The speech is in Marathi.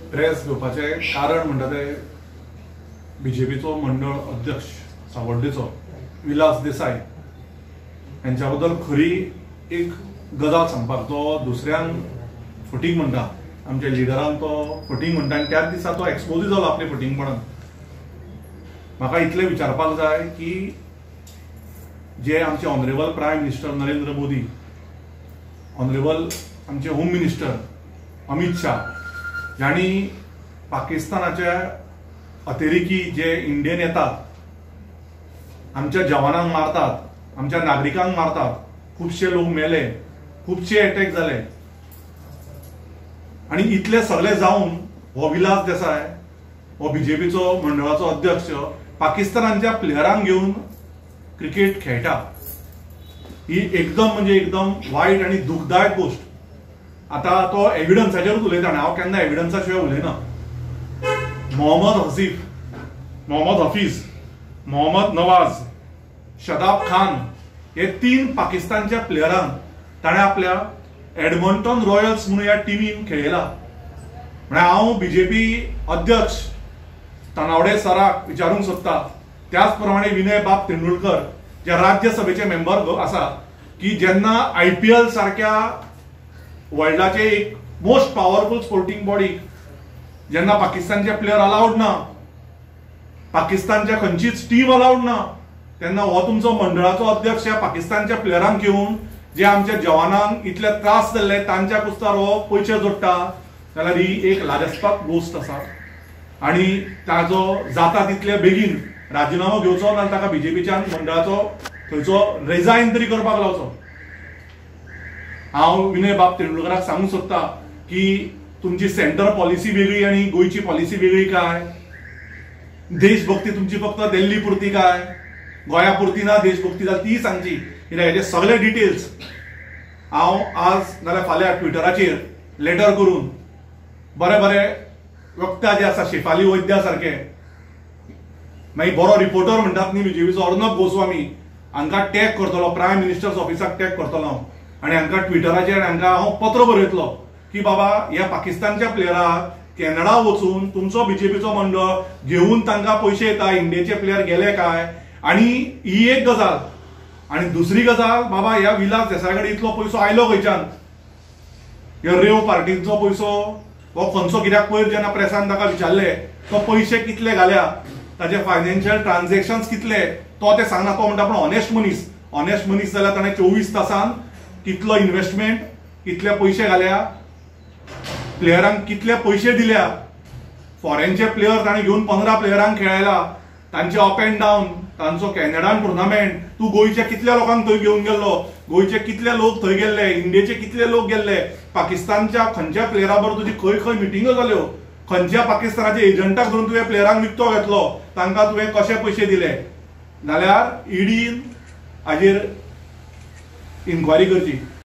प्रेस घेवपाचे कारण म्हणटा ते बीजेपीचो मंडळ अध्यक्ष सावड्डेचो विलास देसाई यांच्या बद्दल खरी एक गजाल सांगपाक तो दुसऱ्यांक फटींग म्हणटा, आमच्या लिडरान तो फटींग म्हणटा आनी त्याच दिसा तो एक्सपोज जालो आपले फटींगपणान. म्हाका इतलें विचारपाक जाय की जे आमचे honourable prime minister Narendra Modi, honourable आमचे होम मिनिस्टर अमित शाह यांनी पाकिस्तानाचे अतिरेकी जे इंडियन येतात, आमच्या जवानांक मारतात, आमच्या नागरिकांक मारतात, खूबशे लोक मेले, खूबशे अटॅक जाले आणि इतले सगळे जावन हो विलास देसाय हो बीजेपीचो मंडळाचो अध्यक्ष पाकिस्तानाच्या प्लेयरांक घेऊन क्रिकेट खेळटा. ही एकदम म्हणजे एकदम वाईट आणि दुखदायक गोष्ट. आता तो एव्हिडन्साचेरूच उलयता आनी हांव केन्ना एव्हिडन्सा शिवाय उलयना. मोहम्मद हफीज, मोहम्मद नवाज, शदाब खान हे 3 पाकिस्तानच्या प्लेयरांक ताणें आपल्या एडमंटन रॉयल्स म्हणून ह्या टिमीन खेळयला. म्हणजे हांव बीजेपी अध्यक्ष तनावडे सराक विचारूंक सोदता, त्याच प्रमाणे विनय बाब तेंडुलकर जे राज्यसभेचे मेंबर आसा, की जेन्ना IPL सारख्या वर्ल्डाचे एक मोस्ट पॉवरफुल स्पोर्टिंग बॉडी जेन्ना पाकिस्तानचे प्लेयर अलाउड ना, पाकिस्तानच्या खंयचीच टीम अलाउड ना, तेन्ना हो तुमचो मंडळाचो अध्यक्ष ह्या पाकिस्तानच्या प्लेयरांक घेवन जे आमच्या जवानांक इतले त्रास जाल्ले तांच्या कुस्तार हो पयशे जोडटा, जाल्यार ही एक लाजस्पाद गोष्ट आसा. आणि ताजो जाता तितले बेगीन राजीनामो घेवचो ना, ताका बीजेपीच्या मंडळाचो थंयचो रिजायन तरी करपाक लावचो. हांव विनय बाब तेंडुलकराक सांगूंक सोदता की तुमची सेंटर पॉलिसी वेगळी आणि गोयची पॉलिसी वेगळी काय? देशभक्ती तुमची फक्त दिल्ली पुरती काय? गोंया पुरती ना देशभक्ती जाल्यार ती सांगची. हेचे सगळे डिटेल्स हांव आज नाल्यार फाल्यां ट्विटराचेर लेटर करून बरे बरे वक्ता जे आसा शेफाली वैद्या सारखे, मागीर बरो रिपोर्टर म्हणटात न्ही बीजेपीचो अर्णब गोस्वामी, हांकां टॅग करतलो, प्रायम मिनिस्टर्स ऑफिसाक टॅग करतलो हांव, आनी हांकां ट्विटराचेर हांकां हांव पत्र बरयतलो की बाबा ह्या पाकिस्तानच्या प्लेयराक कॅनडा वचून तुमचो बीजेपीचो मंडळ घेवन तांकां पयशे येता, इंडियेचे प्लेयर गेले काय. आणि ही एक गजाल. आणि दुसरी गजाल, बाबा ह्या विलास देसाय कडेन इतलो पयसो आयलो खंयच्यान? ह्या रेव पार्टीचो पयसो हो खंयचो? कित्याक पयर जेन्ना प्रेसान ताका विचारले तो पयशे कितले घाल्या, ताचे फायनान्शियल ट्रान्झॅक्शन्स कितले, तो ते सांगना. तो म्हणटा पण ऑनेस्ट मनीस जाल्यार ताणें 24 तासान कितलो इन्व्हेस्टमेंट, कितले पयशे घाल्या, प्लेयरांक कितले पयशे दिल्या. फॉरेनचे प्लेयर ताणें घेवन 15 प्लेयरांक खेळयला, तांचे अप अँड डावन, तांचो कॅनडान टुर्नामेंट. तूं गोंयच्या कितल्या लोकांक थंय घेवन गेल्लो, गोंयचे कितले लोक थंय गेल्ले, इंडियेचे कितले लोक गेल्ले, पाकिस्तानच्या खंयच्या प्लेयरा बरोबर तुजी खंय खंय मिटिंगो जाल्यो, खंयच्या पाकिस्तानाच्या एजंटाक धरून तुवें प्लेयरांक विकतो घेतलो, तांकां तुवें कशे पयशे दिले, जाल्यार ईडीन हाजेर इन्क्वायरी करची.